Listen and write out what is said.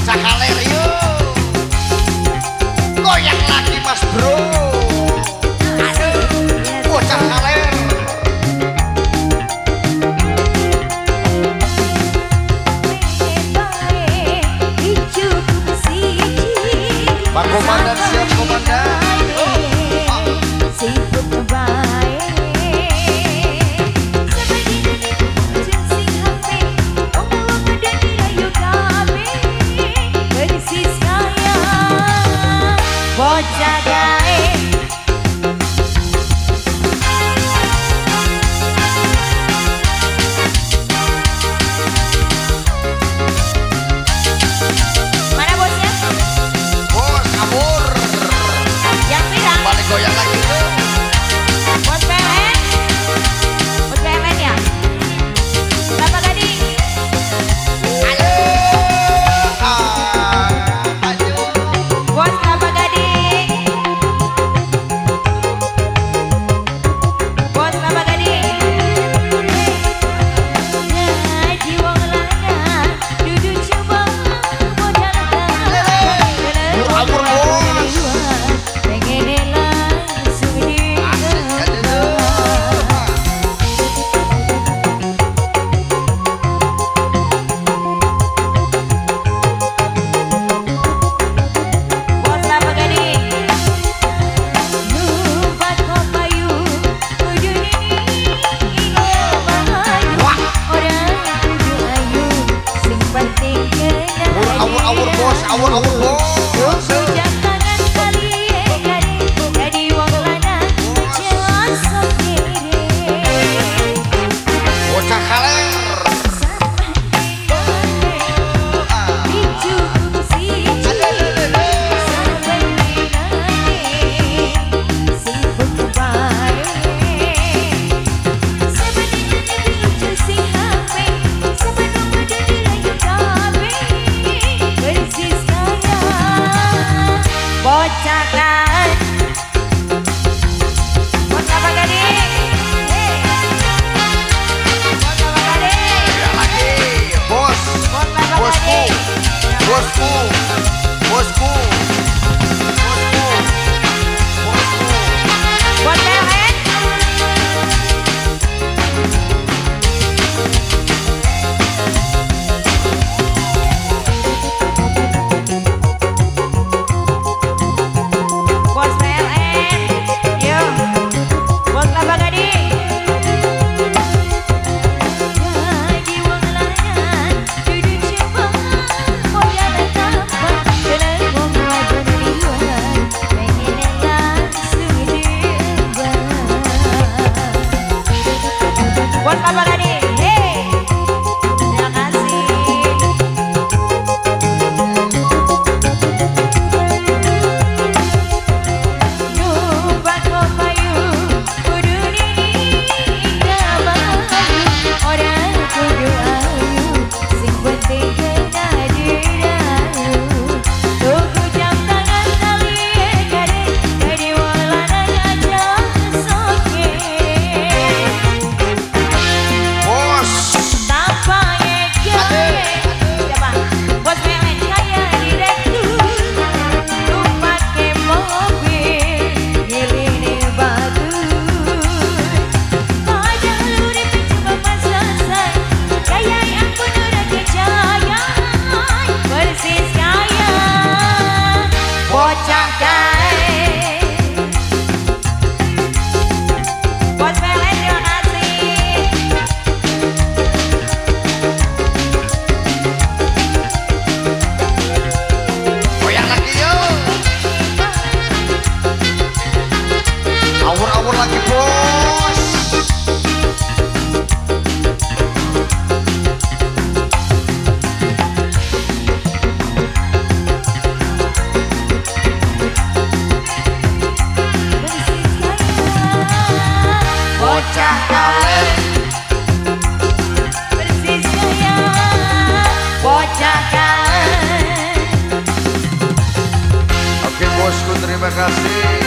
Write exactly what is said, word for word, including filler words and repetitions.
bocah kaler yuk. Goyang lagi mas bro. Aduh, bocah kaler. Pak Komandan siap komandan. Bocah Kaen. Mana bosnya? Bos kabur. Yang bilang Balik goyang lagi tuh. bos P L N. Bos P L N ya? Berapa gading? Ayo. Ah, ayo. Bos berapa gading? Bos berapa gading? Jadi wong lanang duduk coba modal Kabur bos. pengen langsung dikenal. Bos berapa gading? Numpat kopayu kudu ini bahayu. Orang kudu ayu sing penting kena Awur awur bos, awur awur bos. Pujang tangan kalian gading jadi wong lanang jangan sok kere. Bocah kaler. Bocah Kaen. Bos apa gading? Bos apa gading? Ya lagi, bos. Bos apa Bosku, gading? bosku, bosku, bosku, bosku. Bos P L N. Bos P L N. Yo. Bos apa gading? Jadi wong lanang duduk coba modal tapak jalan wong wadon liwat pengen langsung diemban. Bos apa gading? Hey. Terima kasih. Numpat kopayu kudu nikah bahayu. Orang kudu ayu sing penting kena dirayu. Tuku jam tangan kalian gading jadi wong lanang aja sok kere. Bos. Tampaknya kaya siapa? Bos P L N kaya direktur. Numpat ke mobil ngiling batu. Padahal urip cuma pas selesai. Kaya yang penuh kejayaan persis kaya Bocah Kaen. Bos P L N terima kasih. Goyang lagi yuk. Awur awur lagi bos. Bocah kaler. Persis kaya Bocah Kaen. Oke bosku terima kasih.